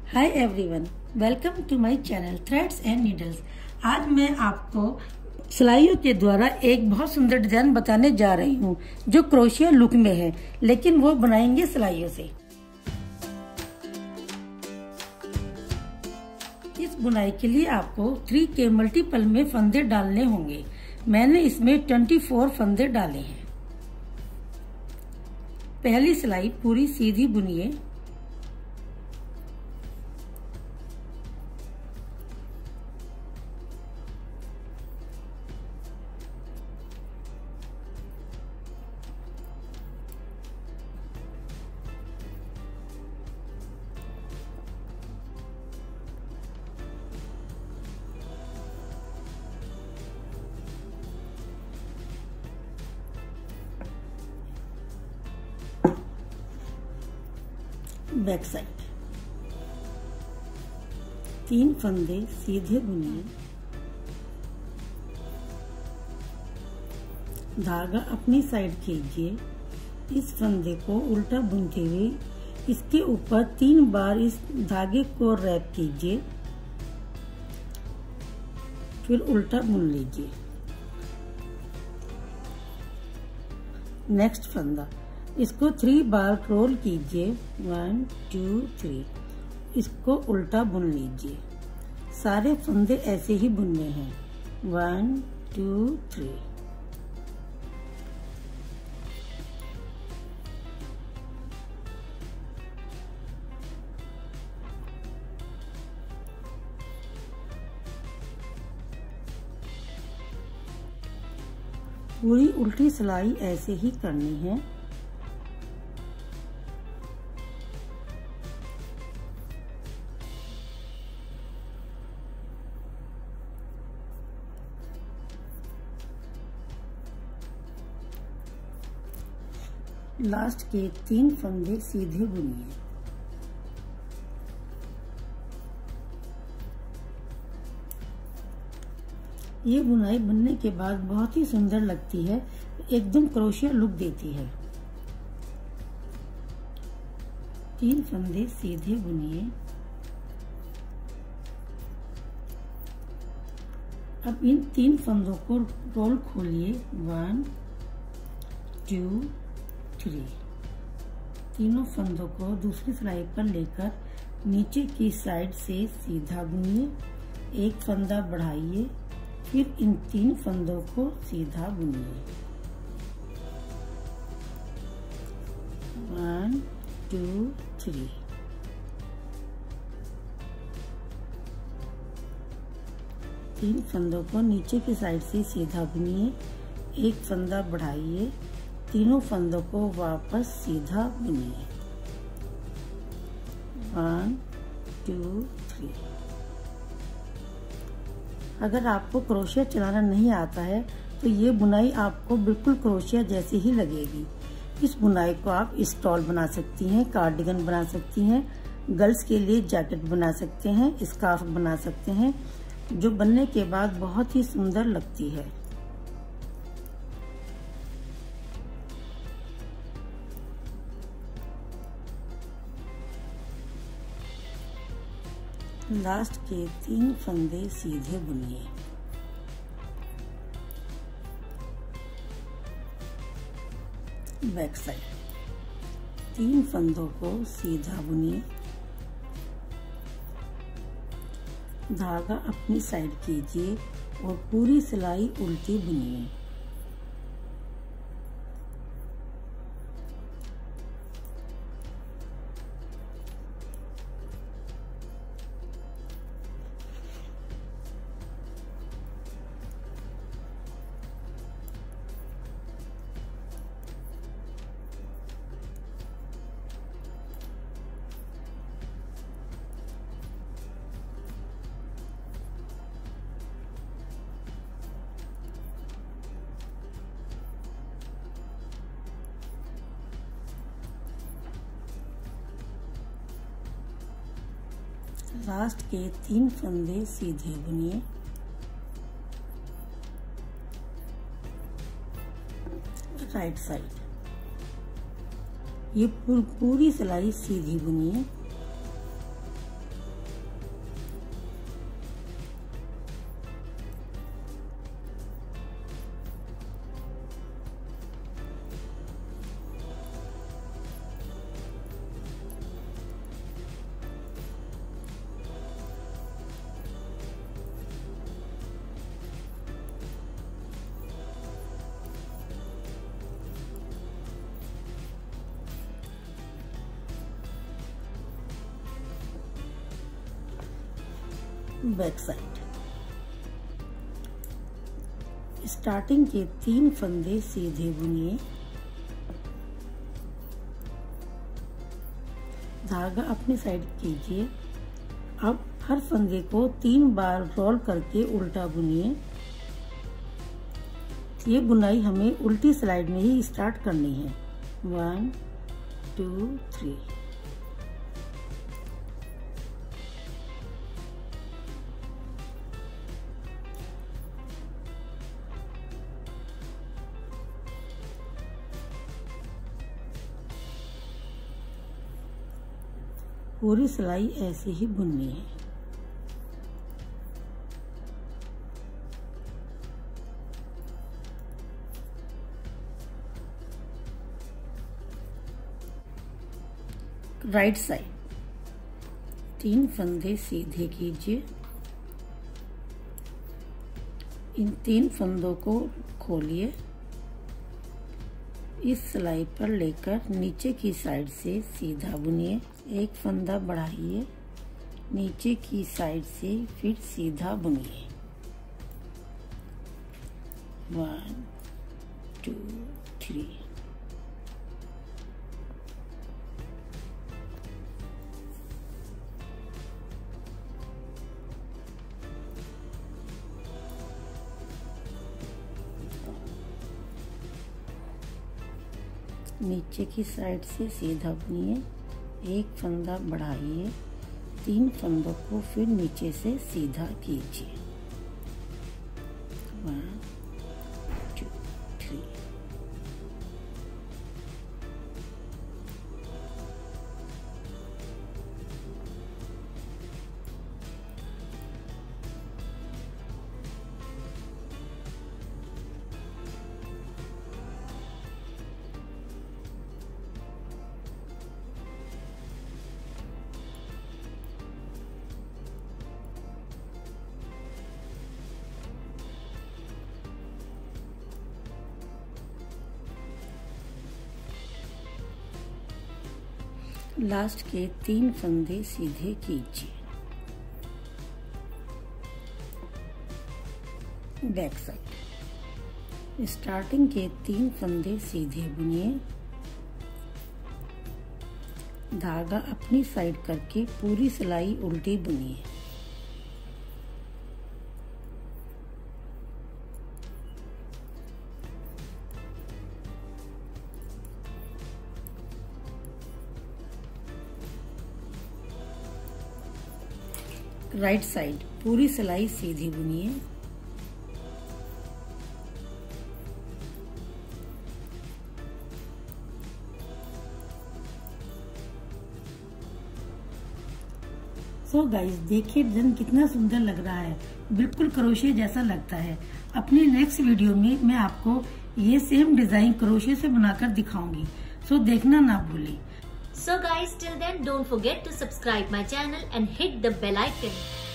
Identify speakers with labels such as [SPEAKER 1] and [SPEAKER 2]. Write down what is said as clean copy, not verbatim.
[SPEAKER 1] Hi everyone, welcome to my channel threads and needles. आज मैं आपको सिलाइयों के द्वारा एक बहुत सुंदर डिजाइन बताने जा रही हूँ जो क्रोशिया लुक में है, लेकिन वो बनाएंगे सिलाइयों से। इस बुनाई के लिए आपको 3 के मल्टीपल में फंदे डालने होंगे। मैंने इसमें 24 फंदे डाले हैं। पहली सिलाई पूरी सीधी बुनिए। बैक साइड 3 फंदे सीधे बुनिए। धागा अपनी साइड खींचिए। इस फंदे को उल्टा बुनते हुए इसके ऊपर 3 बार इस धागे को रैप कीजिए, फिर उल्टा बुन लीजिए। नेक्स्ट फंदा, इसको 3 बार रोल कीजिए। 1 2 3। इसको उल्टा बुन लीजिए। सारे फंदे ऐसे ही बुनने हैं। 1 2 3। पूरी उल्टी सिलाई ऐसे ही करनी है। लास्ट के 3 फंदे सीधे बुनिए। ये बुनाई बनने के बाद बहुत ही सुंदर लगती है, एकदम क्रोशिया लुक देती है। 3 फंदे सीधे बुनिए। अब इन 3 फंदों को रोल खोलिए। 1 2 3। तीनों फंदों को दूसरी सिलाई पर लेकर नीचे की साइड से सीधा बुनिए। एक फंदा बढ़ाइए, फिर इन 3 फंदों को सीधा बुनिए। 1 2 3। तीन फंदों को नीचे की साइड से सीधा बुनिए। एक फंदा बढ़ाइए, तीनों फंदों को वापस सीधा बुनिए। 1 2 3। अगर आपको क्रोशिया चलाना नहीं आता है तो ये बुनाई आपको बिल्कुल क्रोशिया जैसी ही लगेगी। इस बुनाई को आप स्टॉल बना सकती हैं, कार्डिगन बना सकती हैं, गर्ल्स के लिए जैकेट बना सकते हैं, स्कार्फ बना सकते हैं, जो बनने के बाद बहुत ही सुंदर लगती है। लास्ट के 3 फंदे सीधे बुनिए। बैक साइड 3 फंदों को सीधा बुनिए। धागा अपनी साइड कीजिए और पूरी सिलाई उल्टी बुनिए। लास्ट के 3 फंदे सीधे बुनिए। राइट साइड ये पूरी सिलाई सीधी बुनिए। Back side. स्टार्टिंग के 3 फंदे सीधे बुनिए, धागा अपनी साइड कीजिए। अब हर फंदे को 3 बार रोल करके उल्टा बुनिए। ये बुनाई हमें उल्टी स्लाइड में ही स्टार्ट करनी है। 1 2 3। पूरी सिलाई ऐसे ही बुननी है। राइट साइड 3 फंदे सीधे कीजिए। इन 3 फंदों को खोलिए, इस सिलाई पर लेकर नीचे की साइड से सीधा बुनिए। एक फंदा बढ़ाइए, नीचे की साइड से फिर सीधा बुनिए। 1 2 3। नीचे की साइड से सीधा बुनिए, एक फंदा बढ़ाइए, 3 फंदों को फिर नीचे से सीधा कीजिए। 1 2 3। लास्ट के 3 फंदे सीधे कीजिए। बैक साइड स्टार्टिंग के 3 फंदे सीधे बुनिए, धागा अपनी साइड करके पूरी सिलाई उल्टी बुनिए। राइट साइड पूरी सिलाई सीधी बुनिए। सो गाइस देखिए डिजाइन कितना सुंदर लग रहा है, बिल्कुल क्रोशे जैसा लगता है। अपनी नेक्स्ट वीडियो में मैं आपको ये सेम डिजाइन क्रोशे से बनाकर दिखाऊंगी, सो देखना ना भूलें।
[SPEAKER 2] So guys, till then don't forget to subscribe my channel and hit the bell icon.